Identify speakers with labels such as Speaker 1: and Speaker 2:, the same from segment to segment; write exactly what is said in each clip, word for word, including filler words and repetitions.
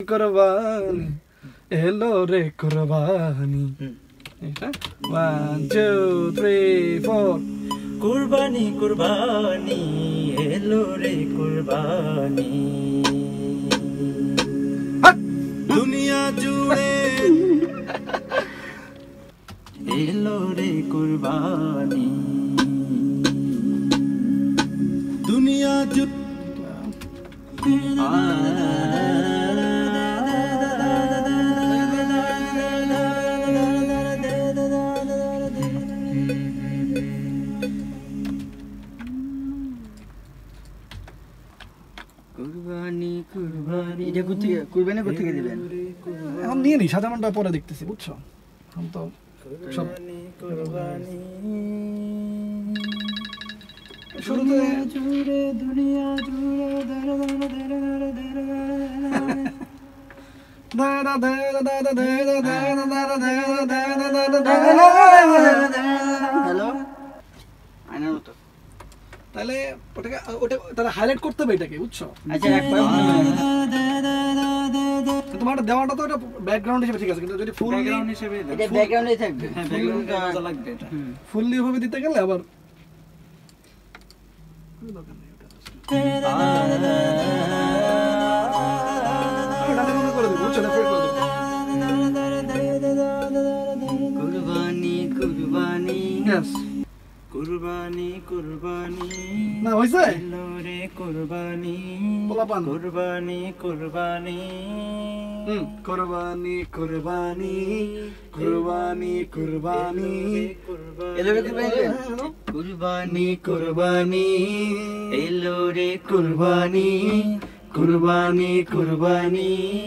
Speaker 1: কুরবানি এলো রে কুরবানি এটা ওয়ান টু থ্রি ফোর
Speaker 2: কুরবানি কুরবানি এলো রে কুরবানি দুনিয়া জুড়ে এলো রে কুরবানি দুনিয়া জুড়ে কুরবানি কুরবানি
Speaker 3: এটা কোথা থেকে কুরবানি কোথা থেকে দিবেন
Speaker 1: এখন নিয়ে নি সাধারণটা পরে দেখতেছি বুঝছো এখন তো সব
Speaker 2: কুরবানি
Speaker 1: শুরুতে
Speaker 2: জুড়ে দুনিয়া জুড়ে
Speaker 1: দাদা দাদা দাদা দাদা দাদা দাদা দাদা
Speaker 3: হ্যালো আইনার মতো
Speaker 1: তাহলে ওটাকে ওটা তারা হাইলাইট করতে হবে এটাকে বুঝছো
Speaker 3: আচ্ছা একবার
Speaker 1: তোমার দেওয়াটা তো এটা ব্যাকগ্রাউন্ড হিসেবে ঠিক আছে কিন্তু যদি ফুল
Speaker 2: ব্যাকগ্রাউন্ড হিসেবে
Speaker 3: এটা ব্যাকগ্রাউন্ডেই থাকবে
Speaker 2: হ্যাঁ ব্যাকগ্রাউন্ডটা মজা লাগবে এটা
Speaker 1: ফুললি ভাবে দিতে গেলে আবার
Speaker 3: কুরবানি কুরবানি
Speaker 2: কুরবানি কুরবানি
Speaker 1: না হইছে
Speaker 2: এলো রে কুরবানি
Speaker 1: পোলাপান
Speaker 2: কুরবানি কুরবানি
Speaker 1: হুম কুরবানি কুরবানি কুরবানি কুরবানি
Speaker 3: এলো রে কুরবানি কুরবানি
Speaker 2: এলো রে কুরবানি কুরবানি কুরবানি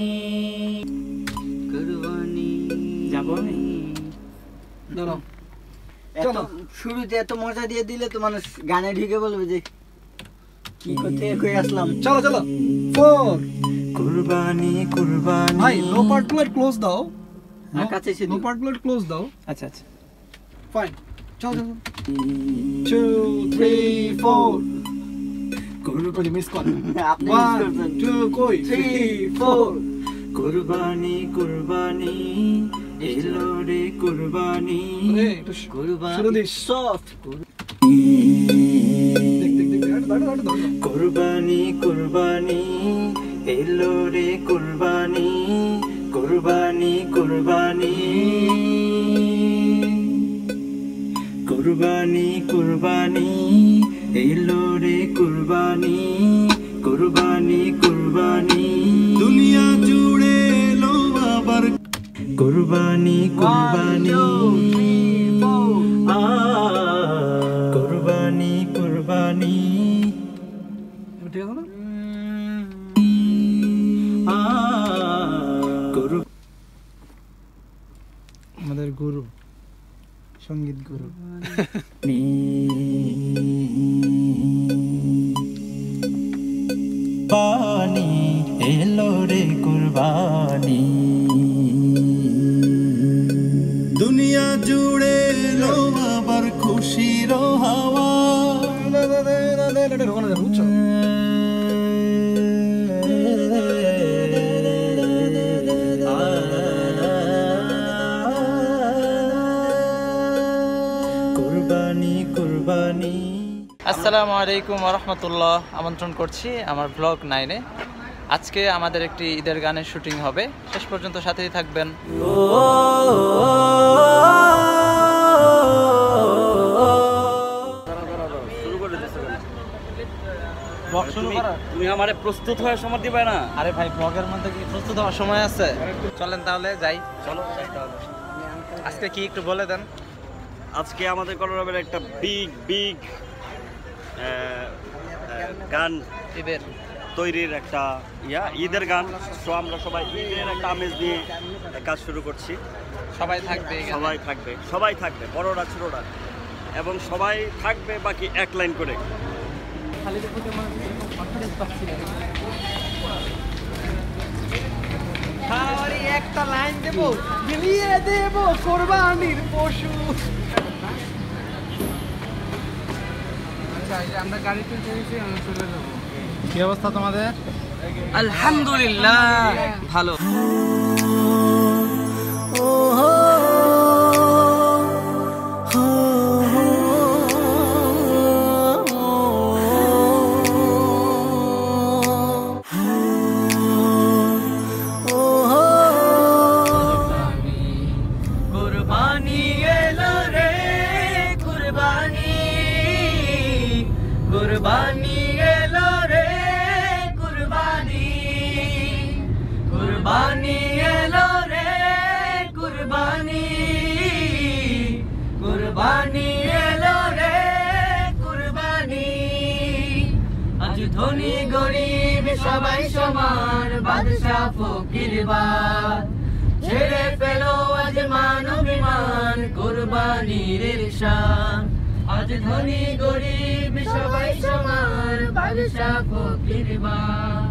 Speaker 3: কুরবানি
Speaker 2: যাবো আমি
Speaker 1: দাঁড়াও
Speaker 3: এত শুরুতে এত মজা দিয়ে দিলে তো মানুষ গানে ঢুকে বলবে যে কি করতে কই আসলাম
Speaker 1: চলো চলো ফোর
Speaker 2: কুরবানি কুরবানি
Speaker 1: ভাই নো পার্ট প্লেট ক্লোজ দাও
Speaker 3: আর কাছে এসে
Speaker 1: নো পার্ট প্লেট ক্লোজ দাও
Speaker 2: আচ্ছা আচ্ছা
Speaker 1: ফাইন চলো চলো টু থ্রি ফোর কুরবানি মিস কর
Speaker 3: আপনি
Speaker 1: ওয়ান টু কই থ্রি ফোর
Speaker 2: কুরবানি কুরবানি এলো রে কুরবানি
Speaker 1: আরে একটু
Speaker 3: কুরবানি
Speaker 1: শুরু দিস
Speaker 3: সফট
Speaker 1: দেখ দেখ দেখ দাঁড়া দাঁড়া দাঁড়া
Speaker 2: কুরবানি কুরবানি এলো রে কুরবানি কুরবানি কুরবানি কুরবানি কুরবানি এলো রে কুরবানি কুরবানি কুরবানি দুনিয়া জুড়ে এলো আবার কুরবানি কুরবানি কুরবানি কুরবানি
Speaker 1: ঠিক আছে না আমাদের গুরু সঙ্গীত গুরু
Speaker 2: পানি এলো রে কুরবানি দুনিয়া জুড়ে এলো আবার খুশির হাওয়া
Speaker 1: বুঝছো
Speaker 2: কুরবানি কুরবানি
Speaker 4: আসসালামু আলাইকুম ওয়া রাহমাতুল্লাহ। আমন্ত্রণ করছি আমার ব্লগ নাইনে। আজকে আমাদের একটি ঈদের গানের শুটিং হবে, শেষ পর্যন্ত সাথেই থাকবেন।
Speaker 2: তুমি আমারে প্রস্তুত হয়ে সময় দিবে না?
Speaker 4: আরে ভাই, ব্লগের মধ্যে কি প্রস্তুত হওয়ার সময় আছে? চলেন তাহলে যাই।
Speaker 2: চলো যাই তাহলে।
Speaker 4: আজকে কি একটু বলে দেন।
Speaker 5: আজকে আমাদের কলরবের একটা বিগ বিগ গান
Speaker 4: ঈদের
Speaker 5: তৈরির একটা ইয়া ঈদের গান। সো আমরা সবাই ঈদের একটা আমেজ নিয়ে কাজ শুরু করছি।
Speaker 4: সবাই থাকবে,
Speaker 5: সবাই থাকবে, সবাই থাকবে, বড়রা ছোটরা, এবং সবাই থাকবে বাকি এক লাইন করে।
Speaker 1: একটা লাইন দেব, মিলিয়ে দেব কোরবানির পশু।
Speaker 4: আমরা গাড়িতে চলেছি, আমরা চলে যাবো। কি অবস্থা তোমাদের?
Speaker 2: আলহামদুলিল্লাহ ভালো। কুরবানি এলো রে কুরবানি, কুরবানি এলো রে কুরবানি, কুরবানি এলো রে কুরবানি, কুরবানি এলো রে কুরবানি। আজ ধনী গরিব সবাই সমান, বাদশা ফকির বাদ ছেড়ে ফেলো আজ মান অভিমান, কুরবানির শান। আজ ধনী গরিব সবাই সমান, বাদশা ফকির বাদ।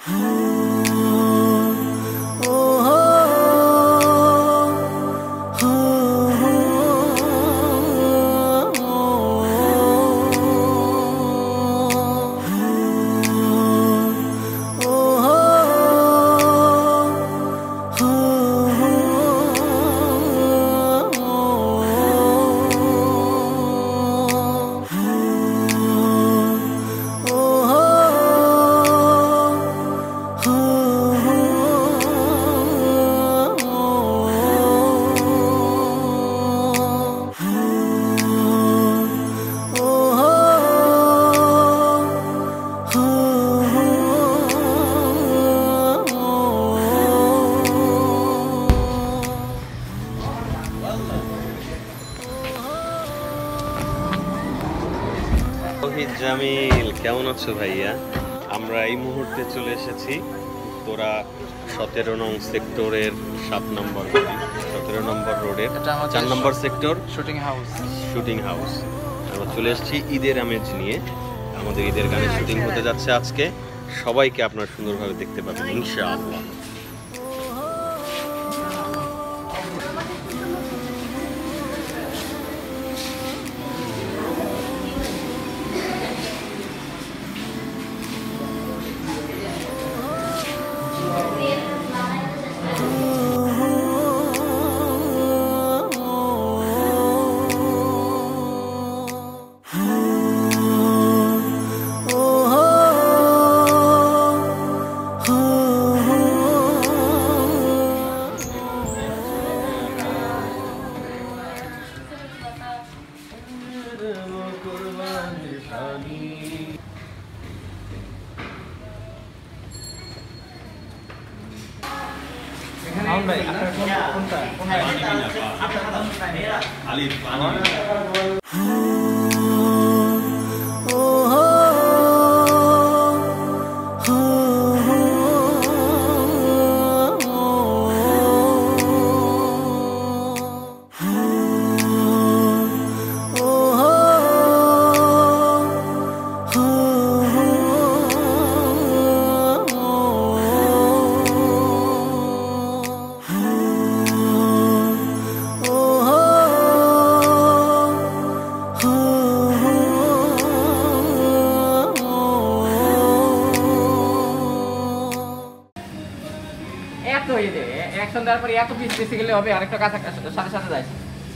Speaker 6: তৌহিদ জামিল, কেমন আছো ভাইয়া? আমরা এই মুহূর্তে চলে এসেছি উত্তরা সতেরো নং সেক্টরের সাত নম্বর সতেরো নম্বর রোডের
Speaker 4: এটা আমাদের
Speaker 6: চার নম্বর sector
Speaker 4: shooting house.
Speaker 6: Shooting house. আমরা চলে এসেছি ঈদের আমেজ নিয়ে। আমাদের ঈদের গানের শুটিং হতে যাচ্ছে আজকে। সবাইকে আপনারা সুন্দরভাবে দেখতে পাবেন ইনশাআল্লাহ।
Speaker 7: এত এতে অ্যাকশন দেওয়ার পরে এত পিস বেশি গেলে হবে, আরেকটা কাজ সাথে সাথে যায়।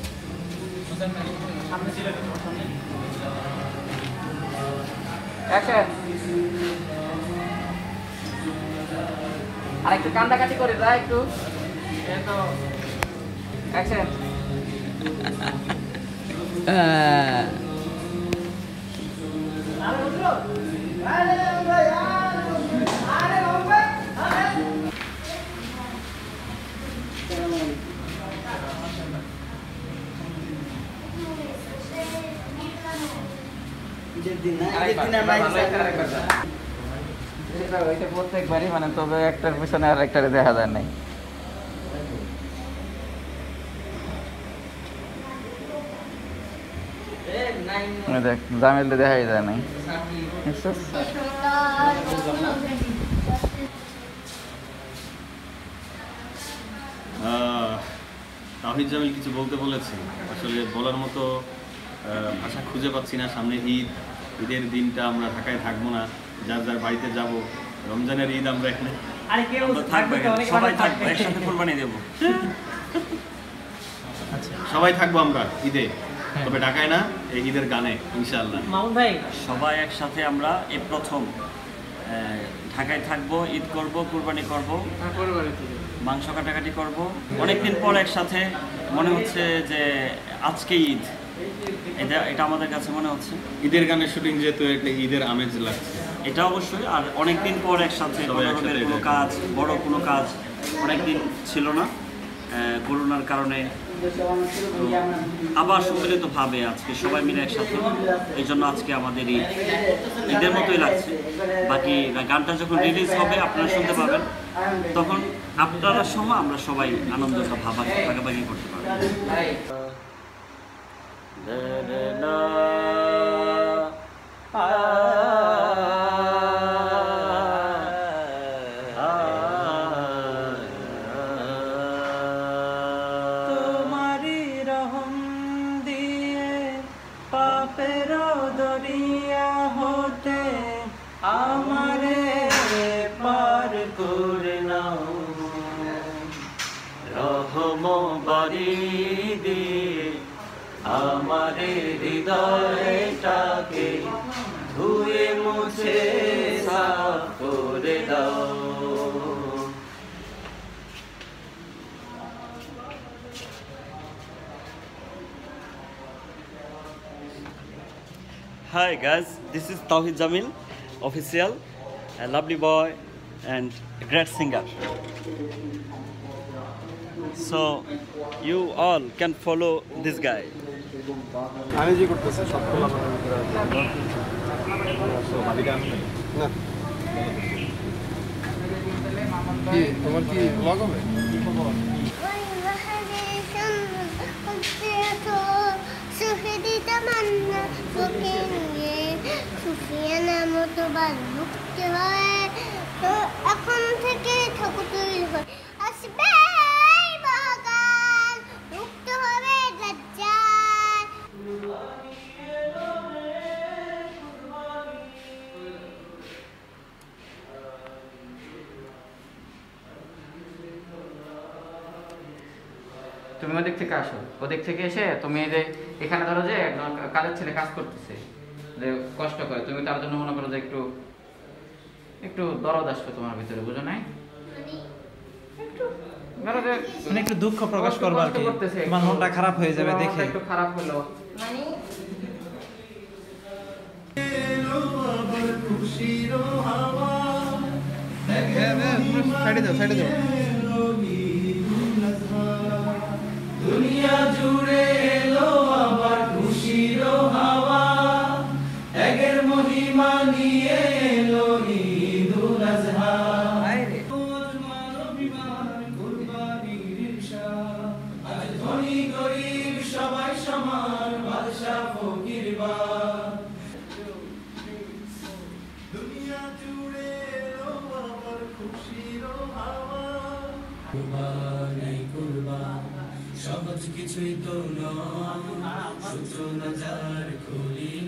Speaker 7: অ্যাকশন আর একটু কান্দাকাটি করে যায় একটু তো অ্যাকশন। প্রত্যেকবারই মানে, তবে একটার পিছনে আর একটা দেখা যায় নাই। দেখ জামিল দেখাই যায় নাই।
Speaker 6: তাওহিদ জামিল কিছু বলতে বলেছে, আসলে বলার মতো ভাষা খুঁজে পাচ্ছি না। সামনে ঈদ, ঈদের দিনটা আমরা ঢাকায় থাকবো না, যার যার বাড়িতে যাব। রমজানের ঈদ আমরা এখানে
Speaker 7: আরে কেউ
Speaker 5: আমরা থাকবো এখানে, সবাই থাকবো একসাথে কোরবানি দেবো।
Speaker 6: সবাই থাকবো আমরা ঈদে, তবে ঢাকায় না, এই ঈদের গানে ইনশাআল্লাহ।
Speaker 7: মামুন ভাই
Speaker 5: সবাই একসাথে আমরা এই প্রথম আহ, ঢাকায় থাকবো, ঈদ করব, কুরবানি করব, মাংস কাটাকাটি করব। অনেকদিন পর একসাথে মনে হচ্ছে যে আজকে ঈদ, এটা এটা আমাদের কাছে মনে হচ্ছে
Speaker 6: ঈদের গানের শুটিং যেহেতু একটা ঈদের আমেজ লাগছে।
Speaker 5: এটা অবশ্যই। আর অনেকদিন পর একসাথে
Speaker 6: সবাই
Speaker 5: কোনো
Speaker 6: একসাথে
Speaker 5: রকমের কোনো
Speaker 6: এটা
Speaker 5: কাজ, বড় কোনো কাজ অনেকদিন ছিল না করোনার কারণে। তো আবার সম্মিলিত ভাবে আজকে সবাই মিলে একসাথে, এই জন্য আজকে আমাদের ঈদ ঈদের মতোই লাগছে। বাকি গানটা যখন রিলিজ হবে আপনারা শুনতে পাবেন, তখন আপনারা সহ আমরা সবাই আনন্দটা ভাবা ভাগাভাগি করতে পারবো।
Speaker 4: তোমারি রহম দিয়ে পাপের দরিয়া হতে আমারে পার করে নাও, রহম বাড়ি দিয়ে আমারে হৃদয়টাকে ধুয়ে মুছে সাফ করে দাও।
Speaker 5: Hi guys, this is Tawhid Jamil, official, a lovely boy and a great singer. So you all can follow this guy.
Speaker 1: আমি যে করতেছি সব খোলা কি তোমার কি ব্লগ হবে?
Speaker 8: এখন থেকে ঠাকুর তৈরি হয়, আসবে বাগান, উঠতে হবে গজ্জায়।
Speaker 7: তুমি ওদিক থেকে আসো, ওদিক থেকে এসে তুমি এই যে এখানে ধরো যে একজন কাজের ছেলে কাজ করতেছে, যে কষ্ট করে, তুমি তার জন্য মনে করো যে একটু একটু দরদ আসবে তোমার ভিতরে, বুঝো নাই? ধরো যে
Speaker 4: মানে একটু দুঃখ প্রকাশ করবো আর কি,
Speaker 7: করতেছে,
Speaker 4: তোমার মনটা খারাপ হয়ে যাবে
Speaker 7: তোমার
Speaker 4: দেখে।
Speaker 7: মনটা একটু খারাপ হলো,
Speaker 1: সাইডে যাও, সাইডে যাও।
Speaker 4: দুনিয়া জুড়ে এলো আবার খুশির হাওয়া, একের মহিমা নিয়ে এলো ঈদুল আজহা। আজ ধনী গরিব সবাই সমান, বাদশা ফকির বা দুনিয়া জুড়ে এলো আবার খুশির হাওয়া। কুরবানি কুরবান সহজ কিছুই তো নয়, সূচনা যার খুলিল।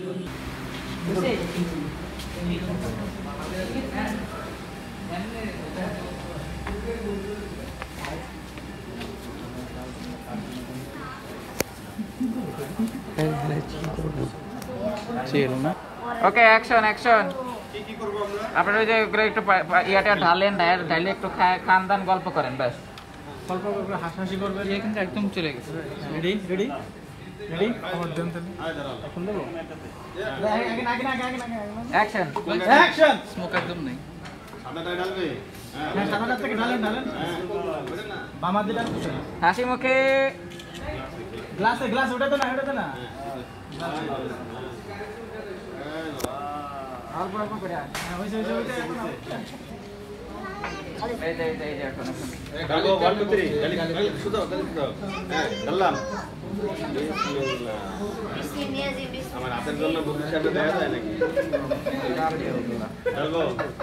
Speaker 7: ওকে অ্যাকশন অ্যাকশন। আপনারা ওই যে ওগুলো একটু পা- পা- ইয়াটা ঢালেন, ঢাল- ঢালে একটু খা- খান দান গল্প করেন, ব্যাস।
Speaker 1: গল্প করবে, হাসাহাসি করবে। ইয়ে কিন্তু একদম চলে গেছে। রেডি রেডি রেডি আমার দেন তাহলে এখন দেবো।
Speaker 7: Action
Speaker 1: action.
Speaker 7: স্মোক একদম নেই।
Speaker 6: সাদাটাই ঢালবে?
Speaker 1: হ্যাঁ, সাদাটা থেকে ঢালেন ঢালেন। বামা দিটা
Speaker 7: হাসি মুখে
Speaker 1: গ্লাসে গ্লাস ওটাতে না, ওটাতে না।
Speaker 7: অল্প অল্প করে আন।
Speaker 1: হ্যাঁ, হইছে হইছে হইছে এখন না।
Speaker 7: এই যে এই যে এই যে এখন এখন
Speaker 6: ঢালবো, one, two, three, ঢালি, ঢালি, শুধু, ঢালি, শুধু। হ্যাঁ, ঢাললাম। বিসমিল্লাহ। আমার হাতের জন্য বুদ্ধির সাথে দেখা যায় নাকি? ঢালবো?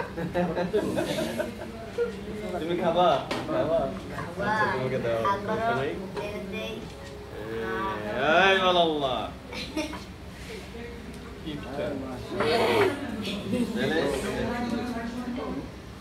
Speaker 6: তুমি খাবা? খাবা? আচ্ছা, তোমাকে দাও। সমস্যা নাই? এই আল্লাহ। ইফতার।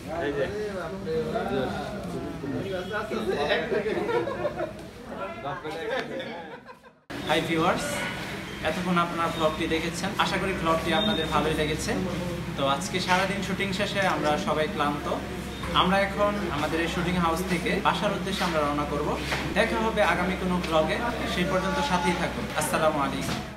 Speaker 4: হাই ভিউয়ার্স, এতক্ষণ আপনারা ভ্লগটি দেখেছেন। আশা করি ভ্লগটি আপনাদের ভালোই লেগেছে। তো আজকে সারাদিন শুটিং শেষে আমরা সবাই ক্লান্ত। আমরা এখন আমাদের এই শুটিং হাউস থেকে বাসার উদ্দেশ্যে আমরা রওনা করব। দেখা হবে আগামী কোনো ভ্লগে। সেই পর্যন্ত সাথেই থাকুন। আসসালামু আলাইকুম।